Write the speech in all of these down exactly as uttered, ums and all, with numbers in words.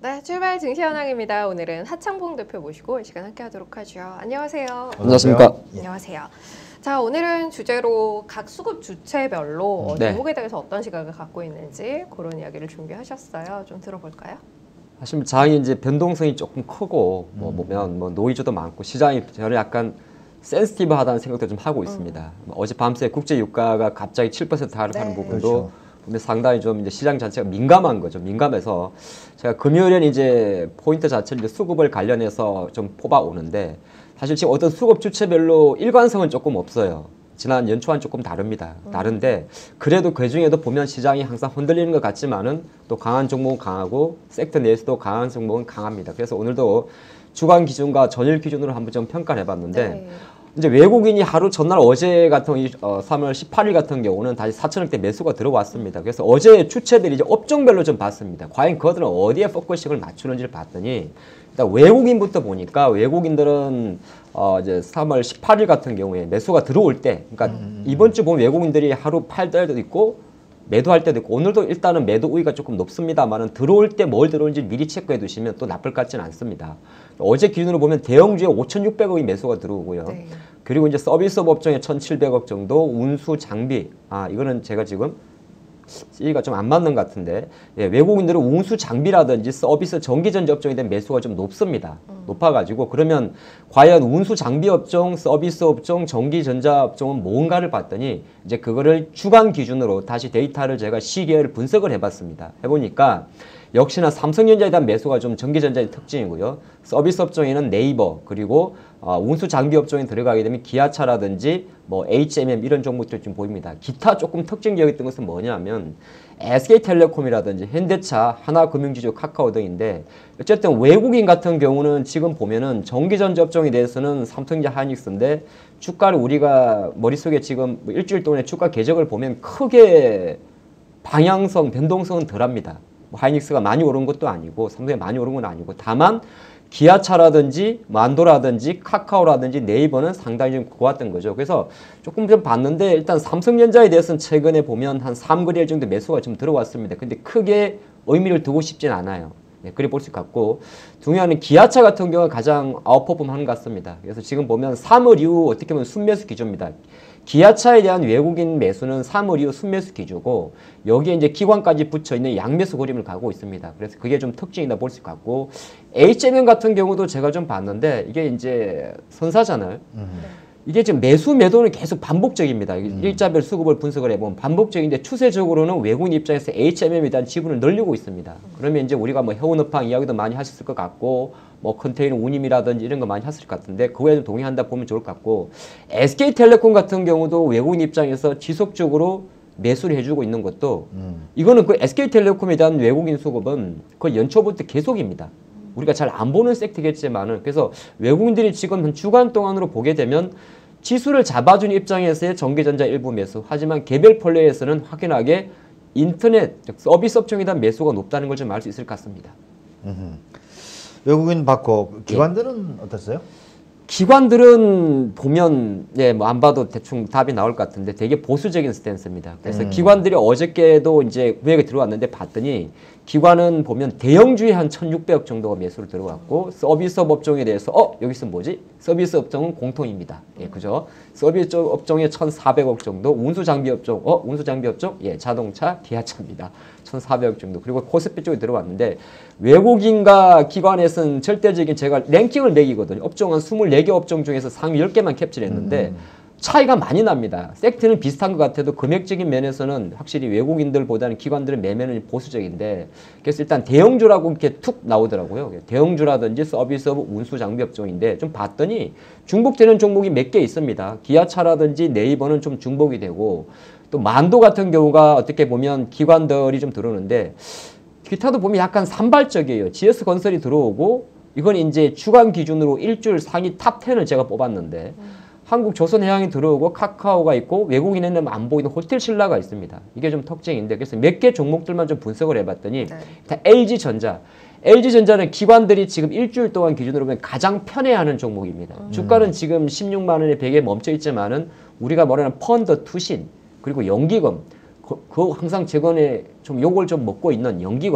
네, 출발 증시 현황입니다. 오늘은 하창봉 대표 모시고 이 시간 함께 하도록 하죠. 안녕하세요. 안녕하십니까. 예. 안녕하세요. 자, 오늘은 주제로 각 수급 주체별로 네. 종목에 대해서 어떤 시각을 갖고 있는지 그런 이야기를 준비하셨어요. 좀 들어볼까요? 사실 장이 이제 변동성이 조금 크고 뭐 보면 뭐 노이즈도 많고 시장이 저는 약간 센시티브하다는 생각도 좀 하고 있습니다. 뭐 어제 밤새 국제 유가가 갑자기 칠 퍼센트 하락하는 네. 부분도 그렇죠. 근데 상당히 좀 이제 시장 자체가 민감한 거죠. 민감해서 제가 금요일엔 이제 포인트 자체를 이제 수급을 관련해서 좀 뽑아 오는데 사실 지금 어떤 수급 주체별로 일관성은 조금 없어요. 지난 연초와는 조금 다릅니다. 다른데 그래도 그 중에도 보면 시장이 항상 흔들리는 것 같지만은 또 강한 종목은 강하고 섹터 내에서도 강한 종목은 강합니다. 그래서 오늘도 주간 기준과 전일 기준으로 한번 좀 평가를 해봤는데 네. 이제 외국인이 하루 전날 어제 같은 어, 삼월 십팔일 같은 경우는 다시 사천억대 매수가 들어왔습니다. 그래서 어제 주체들이 이제 업종별로 좀 봤습니다. 과연 그들은 어디에 포커싱을 맞추는지를 봤더니 일단 외국인부터 보니까 외국인들은 어 이제 삼월 십팔일 같은 경우에 매수가 들어올 때, 그러니까 음. 이번 주 보면 외국인들이 하루 팔 때도 있고 매도할 때도 있고 오늘도 일단은 매도 우위가 조금 높습니다만은 들어올 때 뭘 들어올지 미리 체크해 두시면 또 나쁠 것 같지는 않습니다. 어제 기준으로 보면 대형주에 오천육백억이 매수가 들어오고요. 네. 그리고 이제 서비스업 업종에 천칠백억 정도, 운수 장비, 아 이거는 제가 지금 C가 좀 안 맞는 것 같은데 예, 외국인들은 운수 장비라든지 서비스 전기전지 업종에 대한 매수가 좀 높습니다. 음. 높아가지고 그러면 과연 운수 장비 업종, 서비스 업종, 전기전자 업종은 뭔가를 봤더니 이제 그거를 주간 기준으로 다시 데이터를 제가 시계를 분석을 해봤습니다. 해보니까 역시나 삼성전자에 대한 매수가 좀 전기전자의 특징이고요. 서비스 업종에는 네이버 그리고 어, 운수 장비 업종에 들어가게 되면 기아차라든지 뭐 에이치엠엠 이런 종목들이 좀 보입니다. 기타 조금 특징적이었던 것은 뭐냐면 에스케이텔레콤이라든지 현대차, 하나금융지주, 카카오 등인데 어쨌든 외국인 같은 경우는 지금 보면은 전기전지 업종에 대해서는 삼성전자, 하이닉스인데 주가를 우리가 머릿속에 지금 뭐 일주일 동안의 주가 궤적을 보면 크게 방향성, 변동성은 덜합니다. 뭐 하이닉스가 많이 오른 것도 아니고 삼성이 많이 오른 건 아니고 다만 기아차라든지 만도라든지 카카오라든지 네이버는 상당히 좀 고왔던 거죠. 그래서 조금 좀 봤는데 일단 삼성전자에 대해서는 최근에 보면 한 삼 거래일 정도 매수가 좀 들어왔습니다. 근데 크게 의미를 두고 싶진 않아요. 네, 그래 볼 수 있고 중요한 기아차 같은 경우가 가장 아웃퍼폼 하는 것 같습니다. 그래서 지금 보면 삼월 이후 어떻게 보면 순매수 기조입니다. 기아차에 대한 외국인 매수는 삼월 이후 순매수 기조고 여기에 이제 기관까지 붙여있는 양매수 그림을 가고 있습니다. 그래서 그게 좀 특징이다 볼 수 있고 에이치엠엠 같은 경우도 제가 좀 봤는데 이게 이제 선사잖아요. 음. 이게 지금 매수 매도는 계속 반복적입니다. 음. 일자별 수급을 분석을 해보면 반복적인데 추세적으로는 외국인 입장에서 에이치엠엠에 대한 지분을 늘리고 있습니다. 그러면 이제 우리가 뭐 해운업황 이야기도 많이 하셨을 것 같고 뭐 컨테이너 운임이라든지 이런 거 많이 하실 것 같은데 그거에 좀 동의한다 보면 좋을 것 같고 에스케이텔레콤 같은 경우도 외국인 입장에서 지속적으로 매수를 해주고 있는 것도 음. 이거는 그 에스케이텔레콤에 대한 외국인 수급은 그 연초부터 계속입니다. 우리가 잘 안 보는 섹터겠지만은 그래서 외국인들이 지금 한 주간 동안으로 보게 되면 지수를 잡아주는 입장에서의 전기전자 일부 매수 하지만 개별 폴레에서는 확연하게 인터넷 서비스 업종에 대한 매수가 높다는 걸 좀 알 수 있을 것 같습니다. 음흠. 외국인 받고 기관들은 예. 어땠어요? 기관들은 보면 예, 뭐 안 봐도 대충 답이 나올 것 같은데 되게 보수적인 스탠스입니다. 그래서 음. 기관들이 어저께도 이제 구획에 들어왔는데 봤더니 기관은 보면 대형주에 한 천육백억 정도가 매수를 들어왔고 서비스업 업종에 대해서 어 여기서 뭐지? 서비스 업종은 공통입니다. 예, 그죠? 서비스 업종에 천사백억 정도, 운수 장비 업종, 어 운수 장비 업종, 예, 자동차, 기아차입니다. 천사백억 정도. 그리고 코스피 쪽에 들어왔는데 외국인과 기관에서는 절대적인 제가 랭킹을 매기거든요. 업종 한 이십사 개 업종 중에서 상위 열 개만 캡처했는데 음. 차이가 많이 납니다. 섹터는 비슷한 것 같아도 금액적인 면에서는 확실히 외국인들보다는 기관들의 매매는 보수적인데 그래서 일단 대형주라고 이렇게 툭 나오더라고요. 대형주라든지 서비스업, 운수 장비 업종인데 좀 봤더니 중복되는 종목이 몇 개 있습니다. 기아차라든지 네이버는 좀 중복이 되고 또 만도 같은 경우가 어떻게 보면 기관들이 좀 들어오는데 기타도 보면 약간 산발적이에요. 지에스건설이 들어오고 이건 이제 주간 기준으로 일주일 상위 탑 텐을 제가 뽑았는데 음. 한국조선해양이 들어오고 카카오가 있고 외국인에는 안 보이는 호텔신라가 있습니다. 이게 좀 특징인데 그래서 몇 개 종목들만 좀 분석을 해봤더니 네. 일단 엘지전자. 엘지전자는 기관들이 지금 일주일 동안 기준으로 보면 가장 편애하는 종목입니다. 음. 주가는 지금 십육만 원에 백 에 멈춰 있지만은 우리가 말하는 펀드 투신 그리고 연기금 그, 그 항상 최근에 좀 욕을 좀 먹고 있는 연기금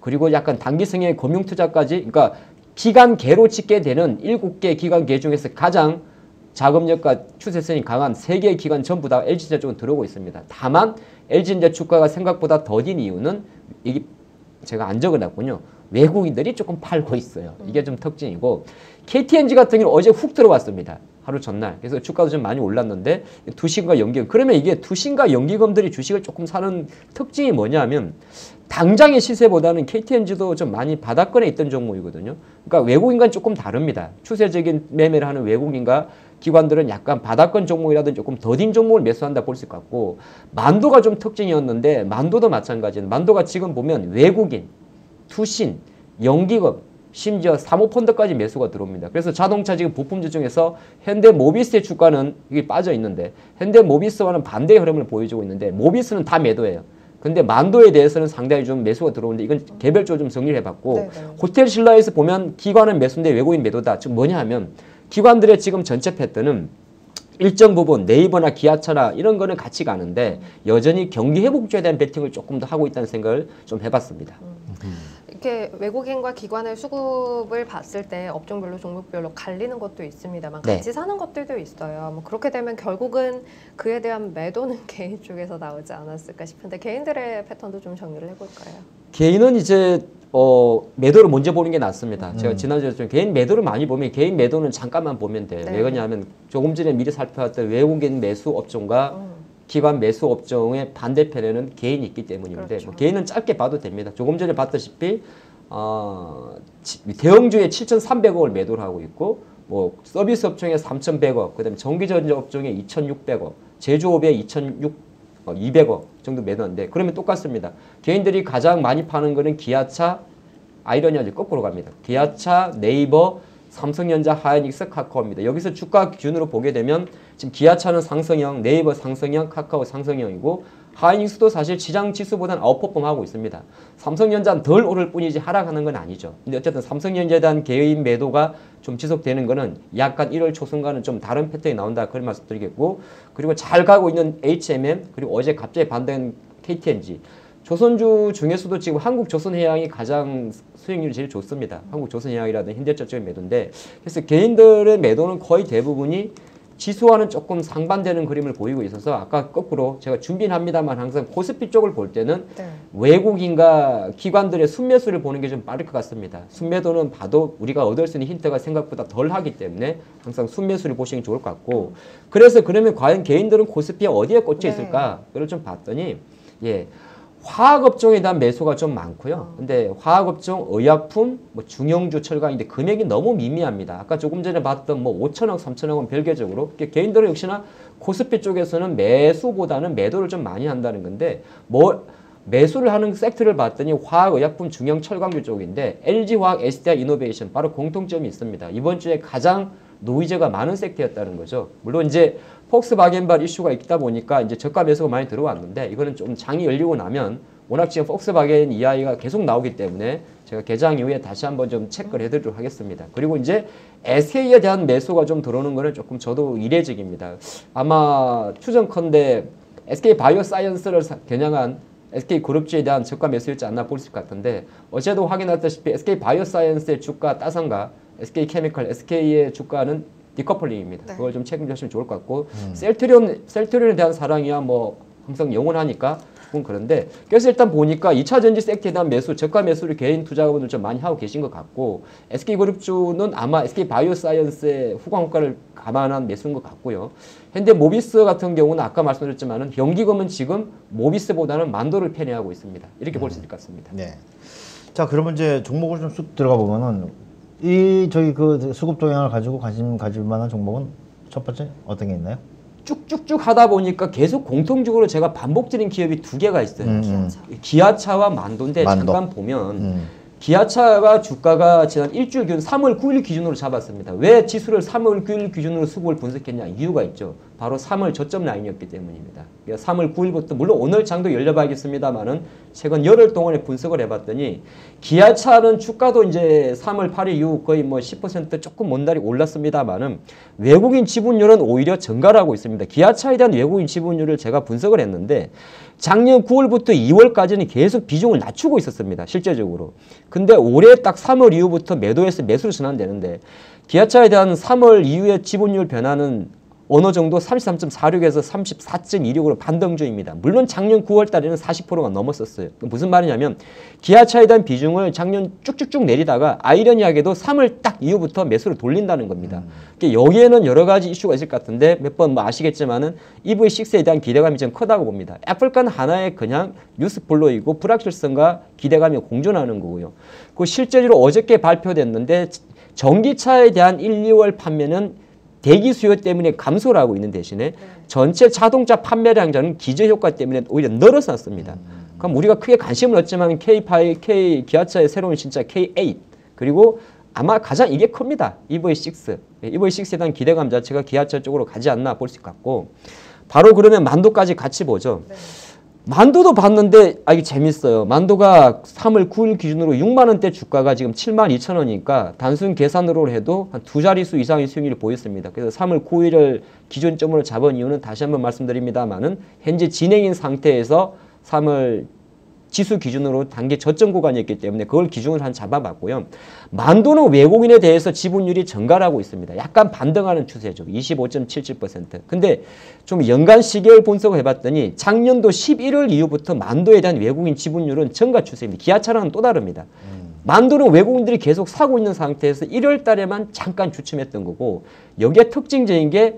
그리고 약간 단기성의 금융투자까지, 그러니까 기관계로 찍게 되는 일곱 개 기관계 중에서 가장 자금력과 추세성이 강한 세 개의 기관 전부 다 엘지전자 쪽으로 들어오고 있습니다. 다만 엘지전자 주가가 생각보다 더딘 이유는 이게 제가 안 적어놨군요. 외국인들이 조금 팔고 있어요. 이게 좀 특징이고, 케이티엔지 같은 경우는 어제 훅 들어왔습니다. 하루 전날. 그래서 주가도 좀 많이 올랐는데 투신과 연기금. 그러면 이게 투신과 연기금들이 주식을 조금 사는 특징이 뭐냐면 당장의 시세보다는 케이티엔지도 좀 많이 바닥권에 있던 종목이거든요. 그러니까 외국인과는 조금 다릅니다. 추세적인 매매를 하는 외국인과 기관들은 약간 바닥권 종목이라든지 조금 더딘 종목을 매수한다 볼 수 있을 것 같고, 만도가 좀 특징이었는데 만도도 마찬가지예요. 만도가 지금 보면 외국인, 투신, 연기금, 심지어 사모펀드까지 매수가 들어옵니다. 그래서 자동차 지금 부품주 중에서 현대모비스의 주가는 이게 빠져 있는데 현대모비스와는 반대의 흐름을 보여주고 있는데 모비스는 다 매도예요. 근데 만도에 대해서는 상당히 좀 매수가 들어오는데 이건 개별적으로 좀 정리를 해봤고, 네네. 호텔 신라에서 보면 기관은 매수인데 외국인 매도다. 즉 뭐냐 하면 기관들의 지금 전체 패턴은 일정 부분 네이버나 기아차나 이런 거는 같이 가는데 여전히 경기 회복주에 대한 베팅을 조금 더 하고 있다는 생각을 좀 해봤습니다. 음. 이렇게 외국인과 기관의 수급을 봤을 때 업종별로 종목별로 갈리는 것도 있습니다만 같이 네. 사는 것들도 있어요. 뭐 그렇게 되면 결국은 그에 대한 매도는 개인 쪽에서 나오지 않았을까 싶은데 개인들의 패턴도 좀 정리를 해볼까요? 개인은 이제 어, 매도를 먼저 보는 게 낫습니다. 음. 제가 지난주에 좀 개인 매도를 많이 보면 개인 매도는 잠깐만 보면 돼요. 네. 왜 그러냐면 조금 전에 미리 살펴봤던 외국인 매수 업종과 음. 기관 매수 업종의 반대편에는 개인이 있기 때문인데 그렇죠. 뭐 개인은 짧게 봐도 됩니다. 조금 전에 봤다시피 어, 대형주에 칠천삼백억을 매도를 하고 있고 뭐 서비스 업종에 삼천백억, 그다음에 전기전자 업종에 이천육백억, 제조업에 이천이백억 정도 매도인데 그러면 똑같습니다. 개인들이 가장 많이 파는 거는 기아차, 아이러니하게 거꾸로 갑니다. 기아차, 네이버, 삼성전자, 하이닉스, 카카오입니다. 여기서 주가 기준으로 보게 되면 지금 기아차는 상승형, 네이버 상승형, 카카오 상승형이고 하이닉스도 사실 시장 지수보다는 아웃퍼폼하고 있습니다. 삼성전자는 덜 오를 뿐이지 하락하는 건 아니죠. 근데 어쨌든 삼성전자에 대한 개인 매도가 좀 지속되는 거는 약간 일월 초순과는 좀 다른 패턴이 나온다 그런 말씀 드리겠고, 그리고 잘 가고 있는 에이치엠엠, 그리고 어제 갑자기 반등한 케이티엔지, 조선주 중에서도 지금 한국조선해양이 가장 수익률이 제일 좋습니다. 한국조선해양이라든 현대차 쪽의 매도인데, 그래서 개인들의 매도는 거의 대부분이 지수와는 조금 상반되는 그림을 보이고 있어서 아까 거꾸로 제가 준비는 합니다만 항상 코스피 쪽을 볼 때는 네. 외국인과 기관들의 순매수를 보는 게 좀 빠를 것 같습니다. 순매도는 봐도 우리가 얻을 수 있는 힌트가 생각보다 덜 하기 때문에 항상 순매수를 보시는 게 좋을 것 같고, 그래서 그러면 과연 개인들은 코스피에 어디에 꽂혀 있을까? 네. 그걸 좀 봤더니 예. 화학업종에 대한 매수가 좀 많고요. 근데 화학업종, 의약품, 뭐 중형주, 철강인데 금액이 너무 미미합니다. 아까 조금 전에 봤던 뭐 오천억, 삼천억은 별개적으로 개인들은 역시나 코스피 쪽에서는 매수보다는 매도를 좀 많이 한다는 건데, 뭐 매수를 하는 섹터를 봤더니 화학, 의약품, 중형, 철강주 쪽인데 엘지화학, 에스디아이노베이션 바로 공통점이 있습니다. 이번 주에 가장 노이즈가 많은 섹터였다는 거죠. 물론 이제 폭스바겐발 이슈가 있다 보니까 이제 저가 매수가 많이 들어왔는데 이거는 좀 장이 열리고 나면 워낙 지금 폭스바겐 이야기가 계속 나오기 때문에 제가 개장 이후에 다시 한번 좀 체크를 해드리도록 하겠습니다. 그리고 이제 에스케이에 대한 매수가 좀 들어오는 거는 조금 저도 이례적입니다. 아마 추정컨대 에스케이 바이오사이언스를 겨냥한 에스케이 그룹주에 대한 저가 매수였지 않나 볼 수 있을 것 같은데, 어제도 확인했다시피 에스케이 바이오사이언스의 주가 따상가 에스케이케미컬, 에스케이의 주가는 디커플링입니다. 네. 그걸 좀 책임져주시면 좋을 것 같고, 음. 셀트리온, 셀트리온에 대한 사랑이야 뭐 항상 영원하니까 그건 그런데, 그래서 일단 보니까 이 차 전지 섹터에 대한 매수, 저가 매수를 개인 투자자분들 좀 많이 하고 계신 것 같고, 에스케이그룹주는 아마 에스케이바이오사이언스의 후광 효과를 감안한 매수인 것 같고요. 현대 모비스 같은 경우는 아까 말씀드렸지만은 연기금은 지금 모비스보다는 만도를 편애하고 있습니다. 이렇게 음. 볼 수 있을 것 같습니다. 네. 자, 그러면 이제 종목을 좀 쑥 들어가 보면은 이 저희 그 수급 동향을 가지고 관심 가질 만한 종목은 첫 번째 어떤 게 있나요? 쭉쭉쭉 하다 보니까 계속 공통적으로 제가 반복드린 기업이 두 개가 있어요. 음, 기아차. 기아차와 만도인데 만도. 잠깐 보면 음. 기아차가 주가가 지난 일주일 기준 삼월 구일 기준으로 잡았습니다. 왜 지수를 삼월 구일 기준으로 수급을 분석했냐? 이유가 있죠. 바로 삼월 저점 라인이었기 때문입니다. 그러니까 삼월 구일부터 물론 오늘 장도 열려봐야겠습니다만은 최근 열흘 동안에 분석을 해봤더니 기아차는 주가도 이제 삼월 팔일 이후 거의 뭐 십 퍼센트 조금 못다리 올랐습니다만은 외국인 지분율은 오히려 증가를 하고 있습니다. 기아차에 대한 외국인 지분율을 제가 분석을 했는데 작년 구월부터 이월까지는 계속 비중을 낮추고 있었습니다. 실제적으로. 근데 올해 딱 삼월 이후부터 매도해서 매수로 전환되는데 기아차에 대한 삼월 이후의 지분율 변화는 어느 정도 삼십삼 점 사육에서 삼십사 점 이육으로 반등 중입니다. 물론 작년 구월 달에는 사십 퍼센트가 넘었었어요. 무슨 말이냐면 기아차에 대한 비중을 작년 쭉쭉쭉 내리다가 아이러니하게도 삼월 딱 이후부터 매수를 돌린다는 겁니다. 그러니까 여기에는 여러 가지 이슈가 있을 것 같은데 몇 번 뭐 아시겠지만은 이브이 식스에 대한 기대감이 좀 크다고 봅니다. 애플과는 하나의 그냥 뉴스플로이고 불확실성과 기대감이 공존하는 거고요. 그 실제로 어저께 발표됐는데 전기차에 대한 일, 이월 판매는 대기 수요 때문에 감소를 하고 있는 대신에 네. 전체 자동차 판매량자는 기저효과 때문에 오히려 늘어났습니다. 음. 그럼 우리가 크게 관심을 얻지만 케이 파이브, K 기아차의 새로운 신차 케이 에잇 그리고 아마 가장 이게 큽니다. 이브이 식스. 이브이 식스에 대한 기대감 자체가 기아차 쪽으로 가지 않나 볼 수 있고 바로 그러면 만도까지 같이 보죠. 네. 만도도 봤는데 아 이게 재밌어요. 만도가 삼월 구일 기준으로 육만 원대 주가가 지금 칠만 이천 원이니까 단순 계산으로 해도 한 두 자릿수 이상의 수익률을 보였습니다. 그래서 삼월 구일을 기준점으로 잡은 이유는 다시 한번 말씀드립니다만은 현재 진행인 상태에서 삼월 지수 기준으로 단기 저점 구간이었기 때문에 그걸 기준으로 한 잡아봤고요. 만도는 외국인에 대해서 지분율이 증가를 하고 있습니다. 약간 반등하는 추세죠. 이십오 점 칠칠 퍼센트. 근데 좀 연간 시계열 분석을 해봤더니 작년도 십일월 이후부터 만도에 대한 외국인 지분율은 증가 추세입니다. 기아차랑은 또 다릅니다. 음. 만도는 외국인들이 계속 사고 있는 상태에서 일월 달에만 잠깐 주춤했던 거고 여기에 특징적인 게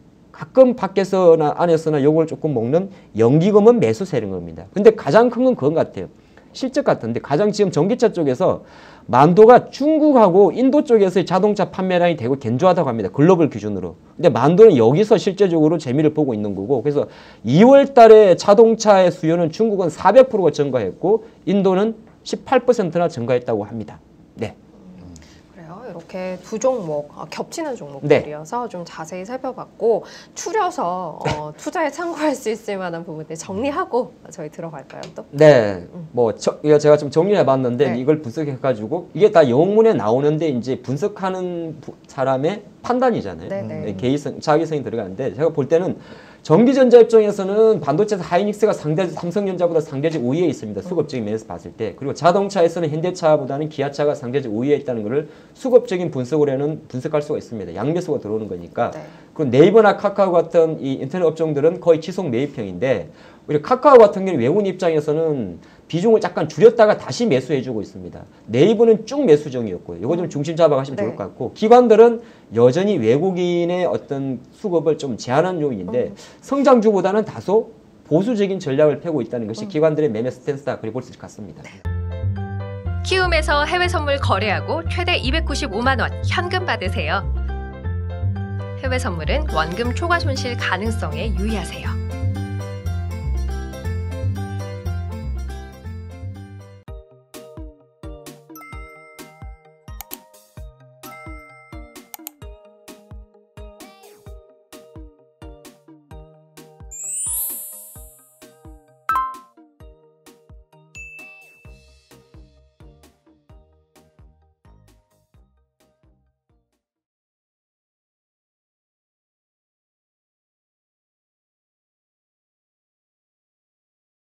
가끔 밖에서나 안에서나 요걸 조금 먹는 연기금은 매수세는 겁니다. 근데 가장 큰 건 그건 같아요. 실적 같은데 가장 지금 전기차 쪽에서 만도가 중국하고 인도 쪽에서의 자동차 판매량이 되고 견조하다고 합니다. 글로벌 기준으로. 근데 만도는 여기서 실제적으로 재미를 보고 있는 거고 그래서 이월 달에 자동차의 수요는 중국은 사백 퍼센트가 증가했고 인도는 십팔 퍼센트나 증가했다고 합니다. 네. 이렇게 두 종목, 어, 겹치는 종목들이어서 네. 좀 자세히 살펴봤고 추려서 어, 투자에 참고할 수 있을 만한 부분들 정리하고 저희 들어갈까요 또? 네, 음. 뭐 저, 제가 좀 정리해봤는데 네. 이걸 분석해가지고 이게 다 영문에 나오는데 이제 분석하는 부, 사람의 판단이잖아요. 네, 네. 개의성, 자기성이 들어가는데 제가 볼 때는 전기전자 입장에서는 반도체에서 하이닉스가 상대 삼성전자보다 상대적 우위에 있습니다. 수급적인 면에서 봤을 때. 그리고 자동차에서는 현대차보다는 기아차가 상대적 우위에 있다는 것을 수급적인 분석으로는 분석할 수가 있습니다. 양매수가 들어오는 거니까. 네. 그리고 네이버나 카카오 같은 이 인터넷 업종들은 거의 지속 매입형인데 우리 카카오 같은 경우는 외국인 입장에서는 비중을 약간 줄였다가 다시 매수해주고 있습니다. 네이버는 쭉 매수정이었고요. 이거 좀 중심 잡아가시면 네. 좋을 것 같고 기관들은 여전히 외국인의 어떤 수급을 좀 제한하는 요인인데 음. 성장주보다는 다소 보수적인 전략을 펴고 있다는 것이 음. 기관들의 매매 스탠스다 그렇게 볼 수 있을 것 같습니다. 키움에서 해외 선물 거래하고 최대 이백구십오만 원 현금 받으세요. 해외 선물은 원금 초과 손실 가능성에 유의하세요.